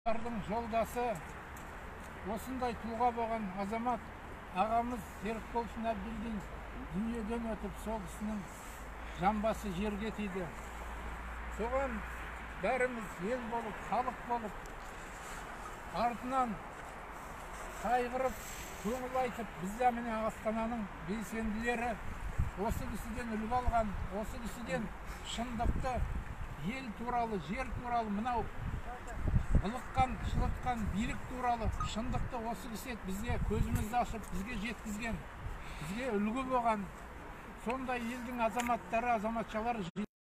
Жолдасы осындай тұлға болған азамат ағамыз Серікболсын Әбділдин дүниеден өтіп, сол кісінің жамбасы жерге тиді. Соған бәріміз ел болып, халық болып, артынан қайғырып, көңіл айтып, бізде міне Астананың белсенділері осы кісіден үлгі алған, осы кісіден шындықты, ел туралы, жер туралы, мынау ылыққан, шылытқан билік туралы шындықты осы кісі бізге көзімізді ашып, бізге жеткізген, бізге үлгі болған. Сондай елдің азаматтары, азаматшалары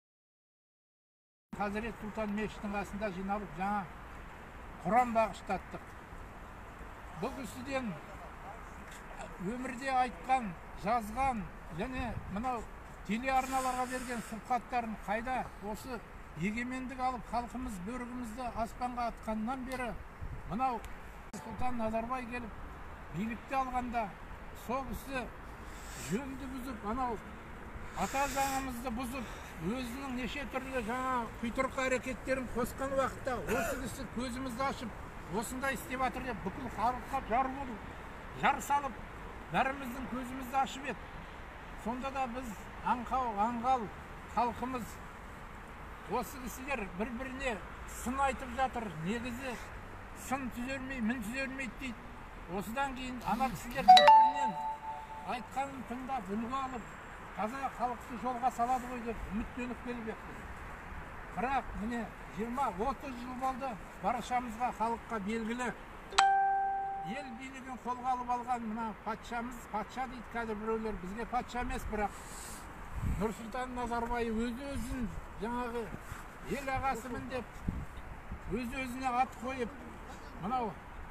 Хазірет Сұлтан мешітінің қасында жиналып, жаңа Құран бағыштаттық. Бұл кісіден өмірде айтқан, жазған, және мынау телеарналарға берген сұхбаттарын қайда осы егемендік алып, халқымыз бөрігімізді аспанға атқаннан бері мынау Нұрсұлтан Назарбай келіп, билікті алғанда сол кісі жөнді бұзып, анау ата заңымызды бұзып, өзінің неше түрлі жаңа құйтырқы әрекеттерін қосқан уақытта осы кісі көзімізді ашып, осындай істеп жатыр деп бүкіл халыққа жар болып, жар салып, бәріміздің көзімізді ашып еді. Сонда да біз аңқау, аңғал халқымыз осы кісілер бір-біріне сын айтып жатыр. Негізі сын түзелмей, мін түзелмейді дейді. Осыдан кейін ана кісілер бір-бірінен айтқанын тыңдап, үлгі алып, таза халықты жолға салады ғой деп үміттеніп келіп еді. Бірақ міне 20-30 жыл болды, баршамызға, халыққа белгілі. Ел билігін қолға алып алған мына патшамыз, патша дейді қазір біреулер, бізге патша емес, бірақ Нұрсұлтан Назарбай өзі-өзін жаңағы ел ағасымын деп, өз-өзіне ат қойып, мынау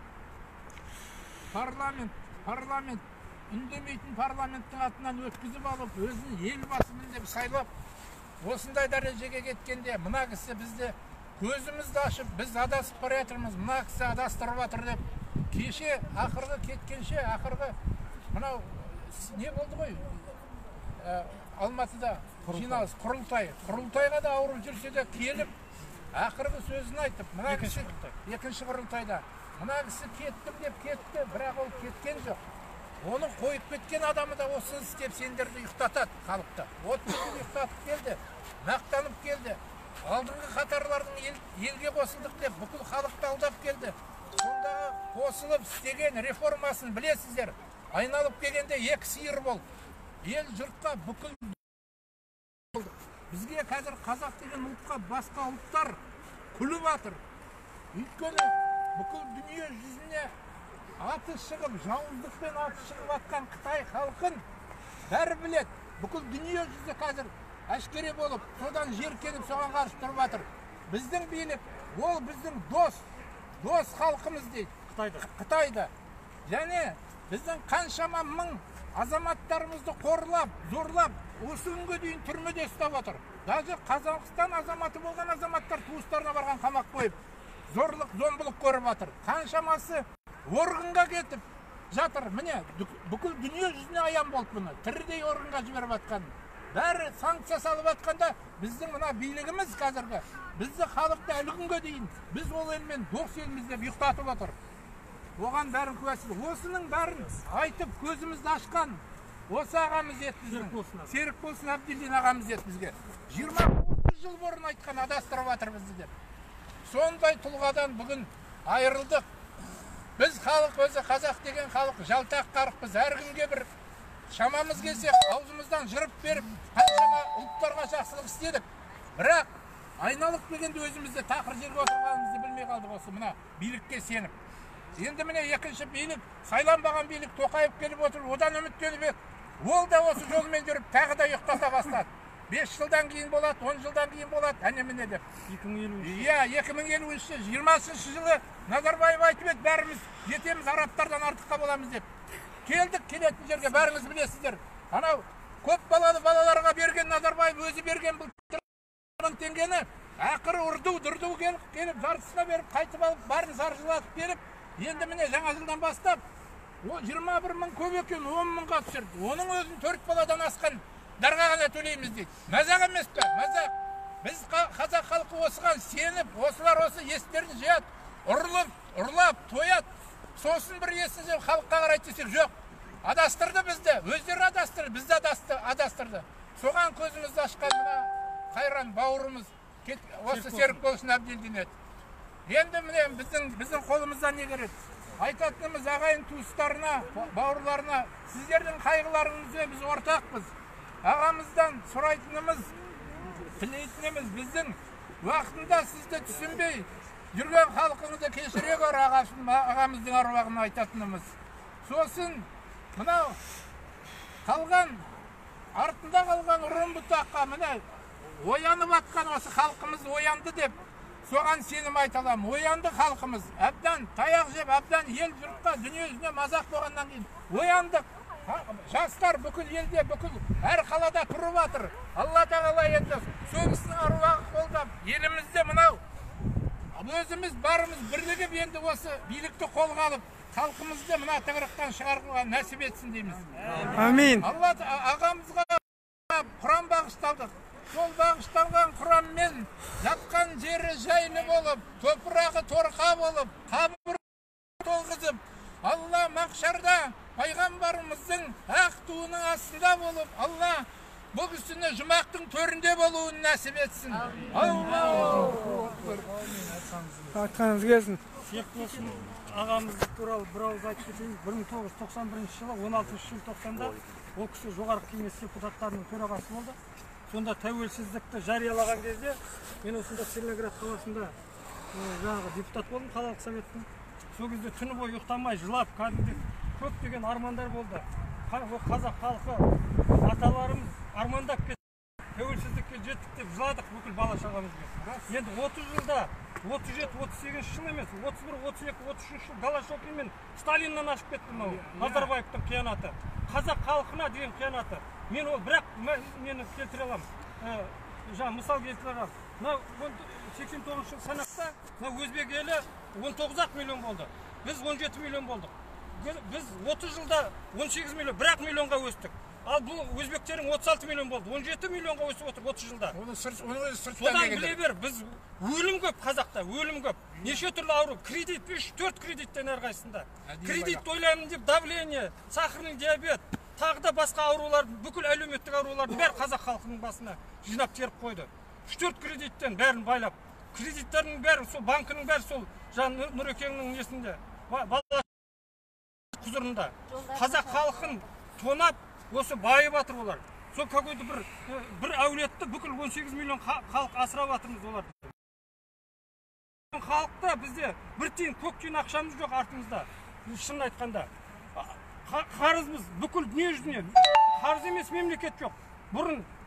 парламент, үндемейтін парламенттің атынан өткізіп алып, өзін ел басымын деп сайлап, осындай дәрежеге кеткенде, мына кісі бізді көзімізді ашып, біз адасып бара жатырмыз, мына кісі адастырып жатыр деп, кеше ақырғы кеткенше, ақырғы мынау не болды ғой? Алматыда жиналыс, құрылтайға да ауырып жүрсе де келіп, ақырғы сөзін айтып, мына кісі екінші құрылтайда, мына кісі кеттім деп кетті, бірақ ол кеткен жоқ. Оны қойып кеткен адамы да осы істеп сендерді ұйықтатады халықты. Отбасы ұйықтатып келді, мақтанып келді. Алдыңғы қатарлардың елге қосылдық деп бүкіл халықты алдап келді. Сондағы қосылып істеген реформасын білесіздер. Айналып келгенде екі сиыр болды. Ел жұртқа бүкіл бізге қазір қазақ деген ұлтқа басқа ұлттар күліп жатыр. Өйткені бүкіл дүние жүзіне аты шығып, жауыздықпен аты шығып жатқан Қытай халқын бәрі біледі. Бүкіл дүние жүзі қазір әшкере болып, содан жеркеніп, соған қарсы тұрып жатыр. Біздің билік, ол біздің дос халқымыз дейді, Қытайда. Және біздің қаншама мың азаматтарымызды қорлап, зорлап, осы күнге дейін түрмеде ұстап отыр. Даже Қазақстан азаматы болған азаматтар туыстарына барған қамақ қойып, зорлық, зомбылық көріп жатыр. Қаншамасы органға кетіп жатыр. Міне, бүкіл дүние жүзіне аян болып бұны, тірідей органға жіберіп жатқан. Бәрі санкция салып жатқанда, біздің мына билігіміз қазіргі, бізді халықты әлі күнге дейін, біз ол елмен дос елміз деп ұйықтатып отыр. Оған бәрін куәсі. Осының бәрін айтып көзімізді ашқан осы ағамыз еді біздің. Серікболсын Әбділдин ағамыз еді бізге. 20-30 жыл бұрын айтқан, адастырып жатыр бізді деп. Сондай тұлғадан бүгін айырылдық. Біз халық, өзі қазақ деген халық жалтақ қарықпыз. Әр күнге бір шамамыз келсе, аузымыздан жырып беріп, қаншама ұлттарға жақсылық істедік. Бірақ айналып келгенде өзімізде тақыр жерге отырғанымызды білмей қалдық осы мына билікке сеніп. Енді міне екінші билік, сайланбаған билік Тоқаев келіп отыр, одан үміттеніп еді. Ол да осы жолмен жүріп, тағы да ұйықтата бастады. 5 жылдан кейін болады, 10 жылдан кейін болады, әне міне деп. 2050-ші, 20-шы жылы Назарбаев айтып еді, бәріміз жетеміз, арабтардан артыққа боламыз деп. Келдік, келетін жерге бәріңіз білесіздер. Анау көп балалы балаларға берген Назарбаев өзі берген бұл теңгені, ақыры ұрду келіп, жартысына беріп, қайтып алып, бәрін заржылатып беріп, енді міне жаңа жылдан бастап 21 мың көп екен, 10 мыңға түсірді. Оның өзін 4 баладан асқан дарға ғана төлейміз дейді. Мазақ емес пе? Мазақ. Біз қазақ халқы осыған сеніп, осылар осы естерін жият, ұрылып, ұрлап, тоят. Сосын бір есінше халыққа қарайды десек, жоқ. Адастырды бізді, өздері адастырды, бізді адастырды. Соған көзімізді ашқан мына қайран бауырымыз, осы Серікболсын Әбділдинет. Енді міне біздің қолымыздан не керек? Айтатынымыз ағайын туыстарына, бауырларына, сіздердің қайғыларыңызды біз ортақпыз. Ағамыздан сұрайтынымыз, тілейтініміз біздің уақытында сізді түсінбей жүрген халқыңызды кешіре көр ағамыздың аруағына айтатынымыз. Сосын мынау қалған, артында қалған ұрын бұтаққа міне оянып атқан осы халқымыз оянды деп соған сенім айталам. Оянды халқымыз. Әбдан таяқ жеп, әбдан ел жұртқа дүние жүзіне мазақ болғаннан кейін ояндық. Жастар бүкіл елде, бүкіл әр қалада тұрып атыр. Алла тағала енді соғыстың аруағы қолдап, елімізде мынау өзіміз барымыз бірлігіп енді осы билікті қолға алып, халқымызды мына тығырықтан шығаруға нәсіп етсін дейміз. Амин. Алла ағамызға Құран бағышталдық. Сол бағышталған Құранмен жатқан жері жайлы болып, топырағы торқа болып, қабір толғызып, Алла мақшарда пайғамбарымыздың ақ туының астында болып, Алла бұл кісіні жұмақтың төрінде болуын нәсіп етсін. Айтқаныңыз келсін. Серікболсын ағамыз туралы бір ауыз айтып кетейін. 1991 жылы 16 желтоқсанда ол кісі жоғарғы кеңес депутаттарының төрағасы болды. Сонда тәуелсіздікті жариялаған кезде мен осында Целиноград қаласында жаңағы депутат болдым, қалалық советтің. Сол кезде түні бойы ұйықтамай жылап, кәдімгідей көптеген армандар болды. Қазақ халқы аталарымыз армандап кетті, тәуелсіздікке жеттік деп жыладық бүкіл бала шағамызбен. Енді 30 жылда, 37-38 жыл емес, 31-32-33 жыл Голощекин мен Сталиннан ашып кетті мынау Назарбаевтың қиянаты. Қазақ халқына деген қиянаты. Мен ол бірақ мені келтіре аламын. Жаңа мысал келтіре аламын. 89 жыл санақта өзбек елі 19 миллион болды. Біз 17 миллион болдық. Біз 30 жылда 18 миллион, бірақ миллионға өстік. Ал бұл өзбектерің 36 миллион болды. 17 миллионға өсіп отыр 30 жылда. Содан біле бер, біз өлім көп қазақта, өлім көп. Неше түрлі ауру, кредит, 3-4 кредиттен әрқайсында. Кредит ойлаймын деп, давление, сахарный диабет, тағы да басқа аурулар, бүкіл әлеуметтік аурулардың бәрі қазақ халқының басына жинап теріп қойды. 3-4 кредиттен бәрін байлап. Кредиттерінің бәрі, сол банкінің бәрі сол Нұрекеңнің несінде, құзырында. Қазақ халқын тонап, осы байып атыр олар. Сол какой-то бір әулетті бүкіл 18 миллион халық асырап атырмыз оларды. Халықта бізде бір тиын, көк тиын ақшамыз жоқ артымызда. Шынын айтқанда. Қарызбыз бүкіл дүние жүзіне. Қарыз емес мемлекет жоқ. Бұрын